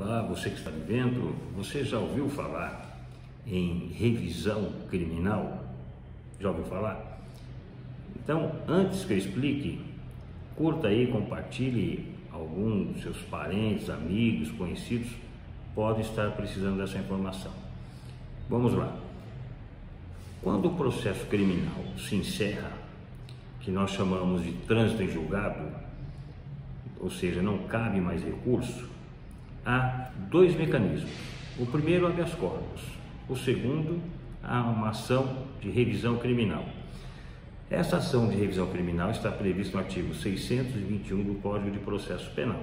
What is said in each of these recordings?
Olá, você que está me vendo, você já ouviu falar em revisão criminal? Já ouviu falar? Então, antes que eu explique, curta aí, compartilhe. Alguns dos seus parentes, amigos, conhecidos podem estar precisando dessa informação. Vamos lá. Quando o processo criminal se encerra, que nós chamamos de trânsito em julgado, ou seja, não cabe mais recurso, há dois mecanismos. O primeiro, habeas corpus. O segundo, há uma ação de revisão criminal. Essa ação de revisão criminal está prevista no artigo 621 do Código de Processo Penal.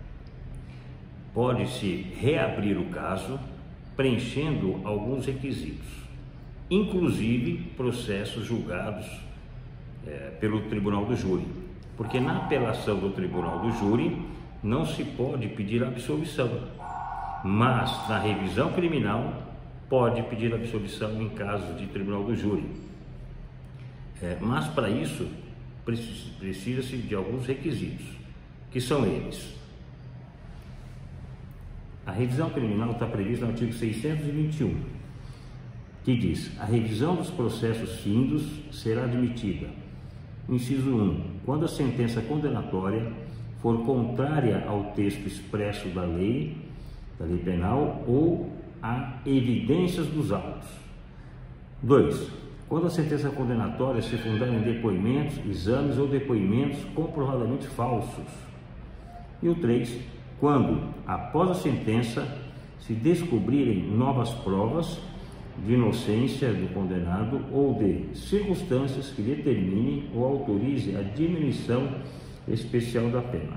Pode-se reabrir o caso preenchendo alguns requisitos, inclusive processos julgados pelo Tribunal do Júri, porque na apelação do Tribunal do Júri não se pode pedir absolvição, mas na revisão criminal pode pedir absolvição em caso de Tribunal do Júri. Mas para isso precisa-se de alguns requisitos, que são eles. A revisão criminal está prevista no artigo 621, que diz: a revisão dos processos findos será admitida. Inciso 1. Quando a sentença condenatória for contrária ao texto expresso da lei penal ou a evidências dos autos. 2. Quando a sentença condenatória se fundar em depoimentos, exames ou depoimentos comprovadamente falsos. E o 3. Quando, após a sentença, se descobrirem novas provas de inocência do condenado ou de circunstâncias que determinem ou autorize a diminuição especial da pena.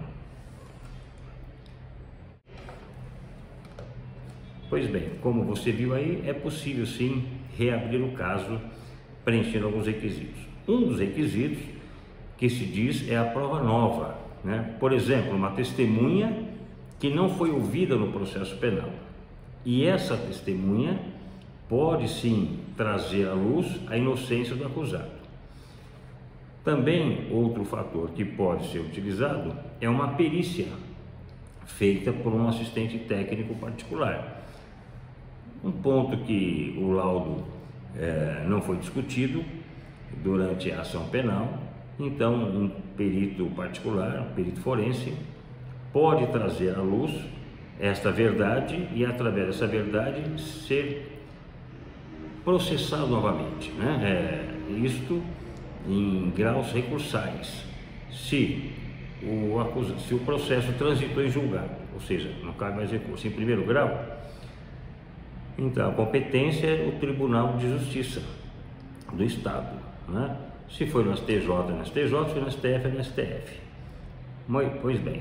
Pois bem, como você viu aí, é possível sim reabrir o caso preenchendo alguns requisitos. Um dos requisitos que se diz é a prova nova, né? Por exemplo, uma testemunha que não foi ouvida no processo penal. E essa testemunha pode sim trazer à luz a inocência do acusado. Também outro fator que pode ser utilizado é uma perícia feita por um assistente técnico particular. Um ponto que o laudo não foi discutido durante a ação penal, então um perito particular, um perito forense, pode trazer à luz esta verdade e através dessa verdade ser processado novamente, né? Isto em graus recursais, se o processo transitou em julgado, ou seja, não cabe mais recurso em primeiro grau. Então, a competência é o Tribunal de Justiça do Estado, né? Se foi no STJ, no STJ, se foi no STF, no STF. Pois bem,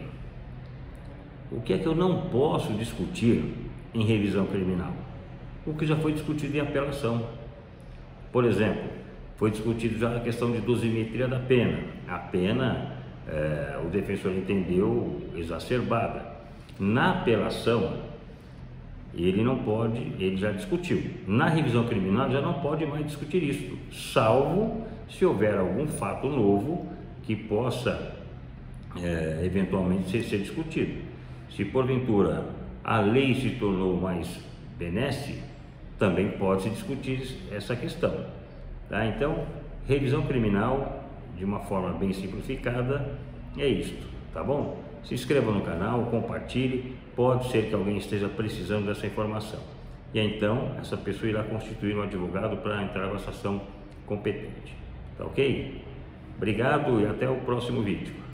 o que é que eu não posso discutir em revisão criminal? O que já foi discutido em apelação. Por exemplo, foi discutido já a questão de dosimetria da pena. A pena, o defensor entendeu exacerbada. Na apelação, ele não pode, ele já discutiu. Na revisão criminal já não pode mais discutir isso, salvo se houver algum fato novo que possa eventualmente ser discutido. Se porventura a lei se tornou mais benesse, também pode-se discutir essa questão. Tá? Então, revisão criminal, de uma forma bem simplificada, é isto, tá bom? Se inscreva no canal, compartilhe, pode ser que alguém esteja precisando dessa informação. E então, essa pessoa irá constituir um advogado para entrar com essa ação competente. Tá ok? Obrigado e até o próximo vídeo.